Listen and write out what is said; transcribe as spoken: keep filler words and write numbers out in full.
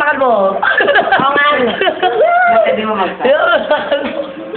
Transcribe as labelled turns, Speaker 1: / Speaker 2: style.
Speaker 1: Hawakan mo.
Speaker 2: Oo nga. Bakit di mo magsabi?
Speaker 1: Hawakan mo.